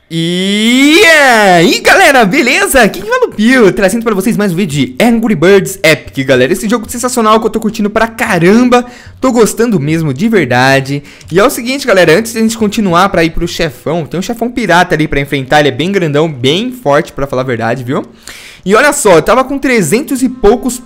E aí galera, beleza? Aqui que fala o Pio, trazendo pra vocês mais um vídeo de Angry Birds Epic, galera. Esse jogo sensacional que eu tô curtindo pra caramba, tô gostando mesmo de verdade. E é o seguinte galera, antes de a gente continuar pra ir pro chefão, tem um chefão pirata ali pra enfrentar, ele é bem grandão, bem forte pra falar a verdade, viu? E olha só, eu tava com 300 e poucos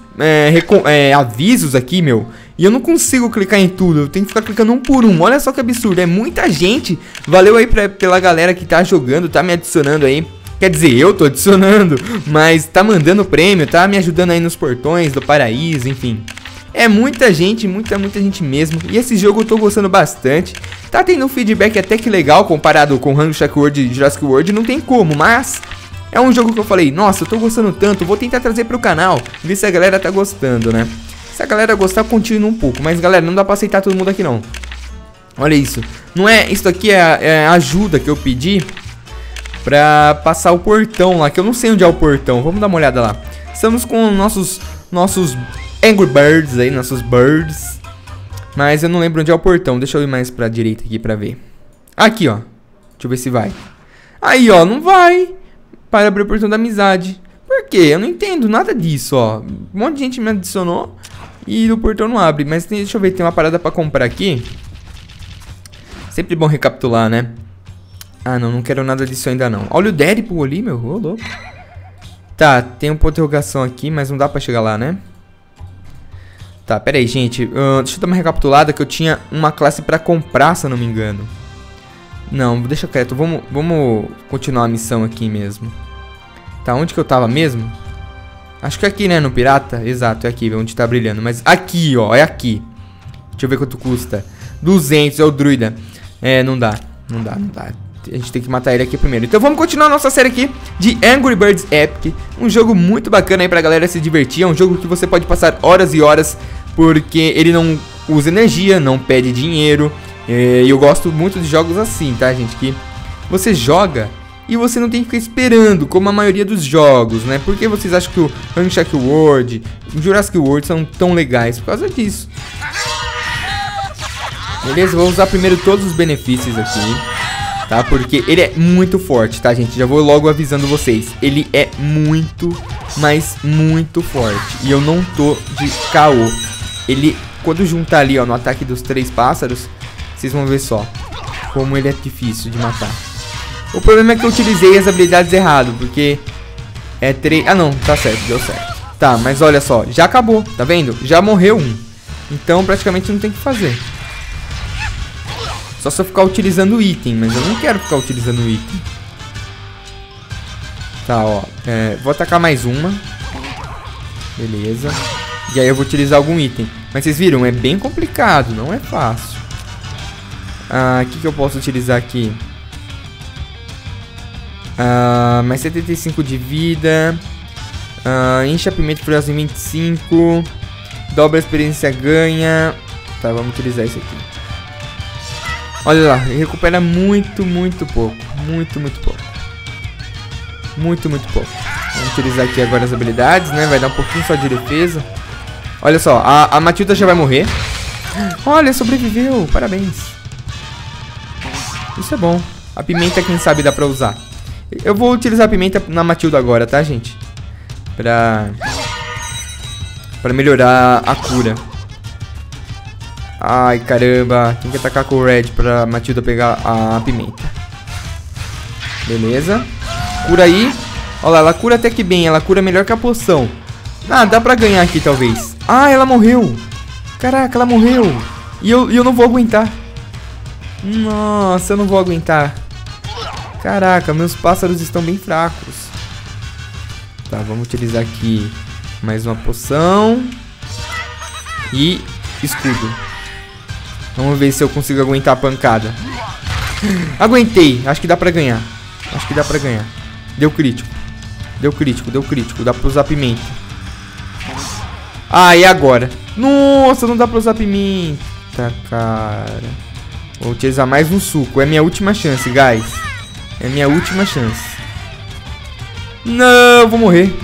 avisos aqui, meu. E eu não consigo clicar em tudo, eu tenho que ficar clicando um por um. Olha só que absurdo, é muita gente. Valeu aí pela galera que tá jogando, tá me adicionando aí. Quer dizer, eu tô adicionando, mas tá mandando prêmio, tá me ajudando aí nos portões do paraíso, enfim. É muita gente, muita gente mesmo. E esse jogo eu tô gostando bastante. Tá tendo um feedback até que legal comparado com Hungry Shark World e Jurassic World, não tem como, mas é um jogo que eu falei, nossa, eu tô gostando tanto, vou tentar trazer pro canal, ver se a galera tá gostando, né? Se a galera gostar, continua um pouco. Mas galera, não dá pra aceitar todo mundo aqui não. Olha isso. Não é, isso aqui é a ajuda que eu pedi pra passar o portão lá, que eu não sei onde é o portão. Vamos dar uma olhada lá. Estamos com nossos Angry Birds aí, nossos birds. Mas eu não lembro onde é o portão. Deixa eu ir mais pra direita aqui pra ver. Aqui, ó. Deixa eu ver se vai. Aí, ó, não vai. Para abrir o portão da amizade. Por quê? Eu não entendo nada disso, ó. Um monte de gente me adicionou e o portão não abre. Mas deixa eu ver, tem uma parada pra comprar aqui. Sempre bom recapitular, né? Ah, não quero nada disso ainda não. Olha o Deadpool ali, meu. Ô, louco. Tá, tem um ponto de interrogação aqui, mas não dá pra chegar lá, né? Tá, pera aí, gente. Deixa eu dar uma recapitulada que eu tinha uma classe pra comprar, se eu não me engano. Não, deixa quieto. Vamos continuar a missão aqui mesmo. Tá, onde que eu tava mesmo? Acho que é aqui, né, no pirata. Exato, é aqui, onde tá brilhando. Mas aqui, ó, é aqui. Deixa eu ver quanto custa. 200, é o druida. É, não dá. A gente tem que matar ele aqui primeiro. Então vamos continuar a nossa série aqui de Angry Birds Epic. Um jogo muito bacana aí pra galera se divertir. É um jogo que você pode passar horas e horas, porque ele não usa energia, não pede dinheiro. E eu gosto muito de jogos assim, tá, gente? Que você joga e você não tem que ficar esperando, como a maioria dos jogos, né? Por que vocês acham que o Hungry Shark World e o Jurassic World são tão legais? Por causa disso. Beleza, vou usar primeiro todos os benefícios aqui, tá? Porque ele é muito forte, tá, gente? Já vou logo avisando vocês. Ele é muito, mas muito forte. E eu não tô de caô. Ele, quando juntar ali, ó, no ataque dos 3 pássaros, vocês vão ver só como ele é difícil de matar. O problema é que eu utilizei as habilidades errado, porque é 3... Ah, não, tá certo, deu certo. Tá, mas olha só, já acabou, tá vendo? Já morreu um. Então praticamente não tem o que fazer. Só se eu ficar utilizando o item, mas eu não quero ficar utilizando o item. Tá, ó. Vou atacar mais uma. Beleza. E aí eu vou utilizar algum item. Mas vocês viram, é bem complicado, não é fácil. O que eu posso utilizar aqui? Mais 75 de vida. Enche a pimenta furiosa em 25. Dobra a experiência ganha. Tá, vamos utilizar isso aqui. Olha lá, recupera muito pouco. Muito pouco. Muito pouco. Vamos utilizar aqui agora as habilidades, né? Vai dar um pouquinho só de defesa. Olha só, a Matilda já vai morrer. Olha, sobreviveu, parabéns. Isso é bom. A pimenta, quem sabe, dá pra usar. Eu vou utilizar a pimenta na Matilda agora, tá, gente? Pra melhorar a cura. Ai, caramba. Tem que atacar com o Red pra Matilda pegar a pimenta. Beleza. Cura aí. Olha lá, ela cura até que bem. Ela cura melhor que a poção. Ah, dá pra ganhar aqui, talvez. Ah, ela morreu. Caraca, ela morreu. E eu não vou aguentar. Nossa, eu não vou aguentar. Caraca, meus pássaros estão bem fracos. Tá, vamos utilizar aqui mais uma poção. E escudo. Vamos ver se eu consigo aguentar a pancada. Aguentei, acho que dá pra ganhar. Deu crítico. Dá pra usar pimenta. Ah, e agora? Nossa, não dá pra usar pimenta, cara. Vou utilizar mais um suco. É minha última chance, guys. É minha última chance. Não, eu vou morrer.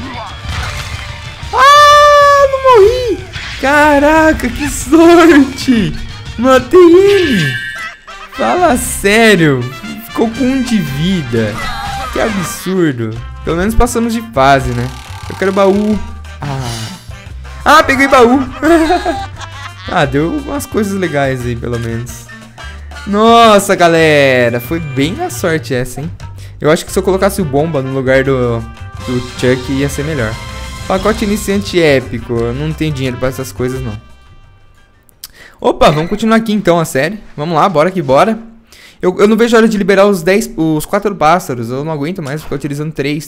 Ah, não morri. Caraca, que sorte. Matei ele. Fala sério. ficou com 1 de vida. Que absurdo. Pelo menos passamos de fase, né? Eu quero baú. Ah, peguei baú. Ah, deu umas coisas legais aí, pelo menos. Nossa, galera. Foi bem na sorte essa, hein? Eu acho que se eu colocasse o bomba no lugar do Chuck ia ser melhor. Pacote iniciante épico. Eu não tenho dinheiro pra essas coisas, não. Opa, vamos continuar aqui então a série. Vamos lá, bora que bora. Eu não vejo a hora de liberar os 4 pássaros. Eu não aguento mais ficar utilizando 3.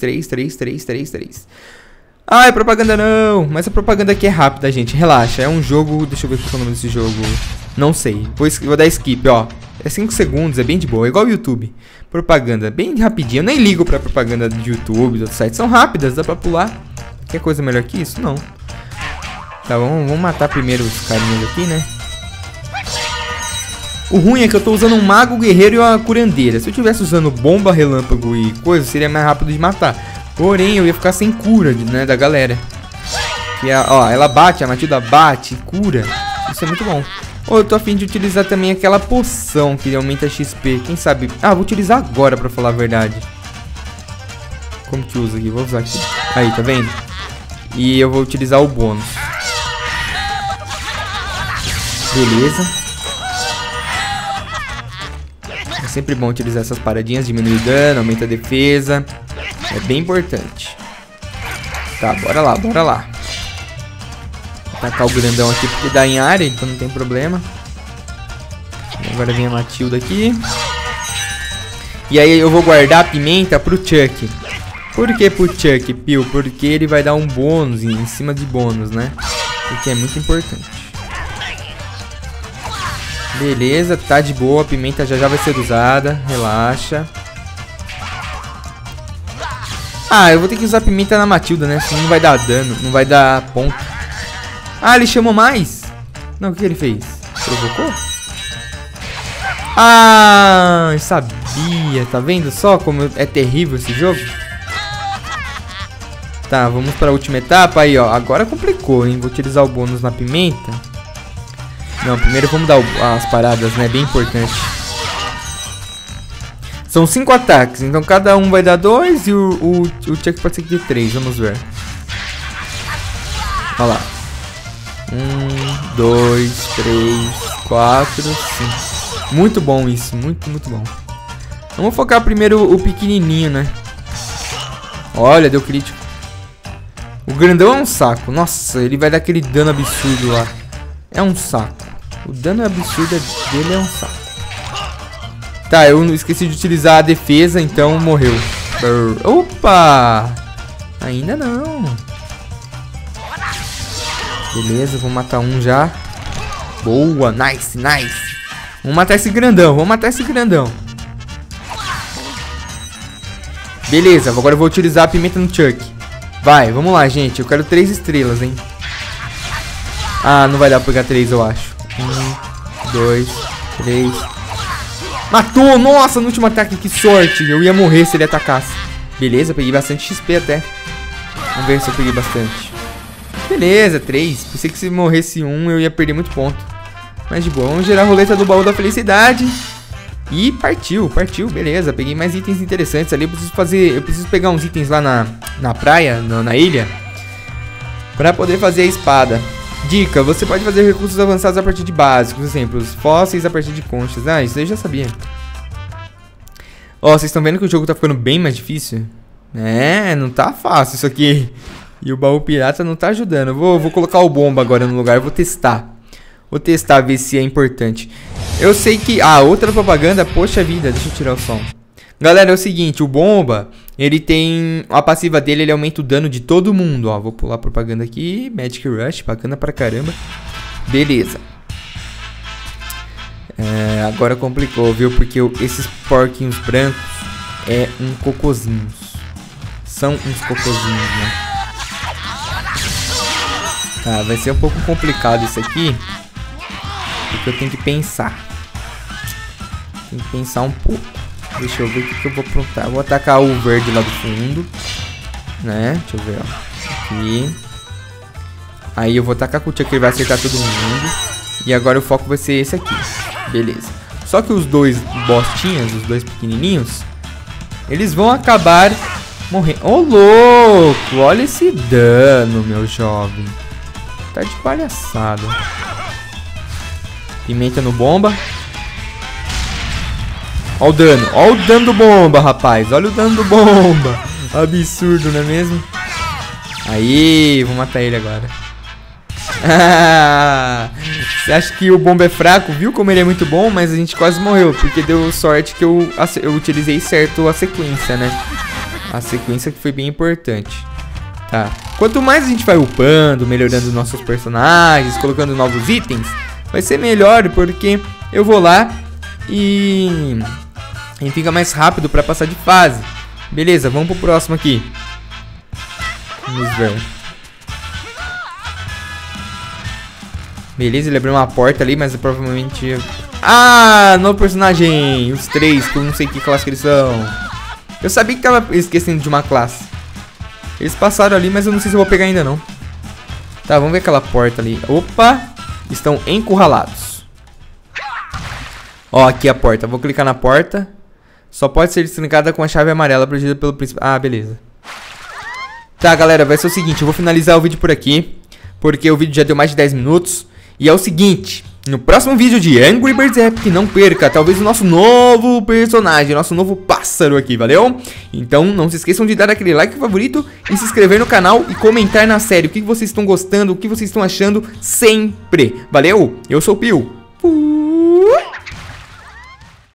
Ah, é propaganda não. Mas a propaganda aqui é rápida, gente. Relaxa, é um jogo... Deixa eu ver qual é o nome desse jogo. Não sei. Vou dar skip, ó. É 5 segundos, é bem de boa. É igual o YouTube. Propaganda, bem rapidinho. Eu nem ligo pra propaganda de YouTube, dos outros sites. São rápidas, dá pra pular. Quer coisa melhor que isso? Não. Tá, vamos matar primeiro os carinhas aqui, né? O ruim é que eu tô usando um mago, guerreiro e uma curandeira. Se eu tivesse usando bomba, relâmpago e coisa, seria mais rápido de matar. Porém, eu ia ficar sem cura, né, da galera. Que ó, ela bate, a Matilda bate, cura. Isso é muito bom. Eu tô a fim de utilizar também aquela poção que aumenta XP. Quem sabe... Ah, vou utilizar agora, pra falar a verdade. Como que usa aqui? Vou usar aqui. Aí, tá vendo? E eu vou utilizar o bônus. Beleza. É sempre bom utilizar essas paradinhas, diminui o dano, aumenta a defesa. É bem importante. Tá, bora lá, bora lá. Vou tacar o grandão aqui porque dá em área, então não tem problema. Agora vem a Matilda aqui. E aí eu vou guardar a pimenta pro Chuck. Por que pro Chuck, Pio? Porque ele vai dar um bônus em cima de bônus, né? Porque é muito importante. Beleza, tá de boa, a pimenta já vai ser usada, relaxa. Ah, eu vou ter que usar a pimenta na Matilda, né? Senão não vai dar dano, não vai dar ponto. Ah, ele chamou mais? Não, o que ele fez? Provocou? Ah, eu sabia, tá vendo só como é terrível esse jogo? Tá, vamos pra última etapa aí, ó. Agora complicou, hein? Vou utilizar o bônus na pimenta. Não, primeiro vamos dar as paradas, né? Bem importante. São 5 ataques, então cada um vai dar 2 e o Chuck pode ser que dê 3, vamos ver. Olha lá. 1, 2, 3, 4, 5. Muito bom isso, muito bom. Vamos focar primeiro o pequenininho, né? Olha, deu crítico. O grandão é um saco. Nossa, ele vai dar aquele dano absurdo lá. É um saco. O dano absurdo dele é um saco. Tá, eu esqueci de utilizar a defesa, então morreu. Opa! Ainda não. Beleza, vou matar um já. Boa, nice. Vamos matar esse grandão, Beleza, agora eu vou utilizar a pimenta no Chuck. Vai, vamos lá, gente. Eu quero 3 estrelas, hein. Ah, não vai dar pra pegar 3, eu acho. 1, 2, 3. Matou! Nossa, no último ataque, que sorte. Eu ia morrer se ele atacasse. Beleza, peguei bastante XP até. Vamos ver se eu peguei bastante. Beleza, 3. Pensei que se morresse 1 eu ia perder muito ponto. Mas de boa, vamos gerar a roleta do baú da felicidade. E partiu, beleza. Peguei mais itens interessantes ali. Eu preciso pegar uns itens lá na praia, na ilha, pra poder fazer a espada. Dica, você pode fazer recursos avançados a partir de básicos, exemplos, fósseis a partir de conchas. Ah, isso aí eu já sabia. Ó, vocês estão vendo que o jogo tá ficando bem mais difícil? É, não tá fácil isso aqui. E o baú pirata não tá ajudando. Eu vou colocar o bomba agora no lugar, eu vou testar. Vou testar, ver se é importante. Eu sei que... Ah, outra propaganda, poxa vida, deixa eu tirar o som. Galera, é o seguinte, o bomba, ele tem... A passiva dele, ele aumenta o dano de todo mundo, ó. Vou pular a propaganda aqui, Magic Rush, bacana pra caramba. Beleza. Agora complicou, viu? Porque esses porquinhos brancos é um cocôzinhos. São uns cocôzinhos, né? Tá, vai ser um pouco complicado isso aqui. Porque eu tenho que pensar. Tem que pensar um pouco. Deixa eu ver o que eu vou aprontar. Eu vou atacar o verde lá do fundo, né? Deixa eu ver, ó. Aqui. Aí eu vou atacar com o Chuck, ele vai acertar todo mundo. E agora o foco vai ser esse aqui. Beleza. Só que os dois bostinhas, os dois pequenininhos, eles vão acabar morrendo. Ô, louco! Olha esse dano, meu jovem. Tá de palhaçada. Pimenta no bomba. Olha o dano. Olha o dano do bomba, rapaz. Olha o dano do bomba. Absurdo, não é mesmo? Aí, vou matar ele agora. Você acha que o bomba é fraco? Viu como ele é muito bom? Mas a gente quase morreu, porque deu sorte que eu utilizei certo a sequência, né? A sequência que foi bem importante. Tá. Quanto mais a gente vai upando, melhorando nossos personagens, colocando novos itens, vai ser melhor, porque eu vou lá e fica mais rápido pra passar de fase. Beleza, vamos pro próximo aqui. Vamos ver. Beleza, ele abriu uma porta ali, mas provavelmente... Ah, novo personagem! Os três, que eu não sei que classe que eles são. Eu sabia que tava esquecendo de uma classe. Eles passaram ali, mas eu não sei se eu vou pegar ainda não. Tá, vamos ver aquela porta ali. Opa! Estão encurralados. Ó, aqui a porta. Vou clicar na porta. Só pode ser destrancada com a chave amarela protegida pelo príncipe. Ah, beleza. Tá, galera, vai ser o seguinte. Eu vou finalizar o vídeo por aqui, porque o vídeo já deu mais de 10 minutos. E é o seguinte, no próximo vídeo de Angry Birds Epic, não perca, talvez o nosso novo personagem, nosso novo pássaro aqui, valeu? Então não se esqueçam de dar aquele like favorito e se inscrever no canal e comentar na série o que vocês estão gostando, o que vocês estão achando sempre, valeu? Eu sou o Pio.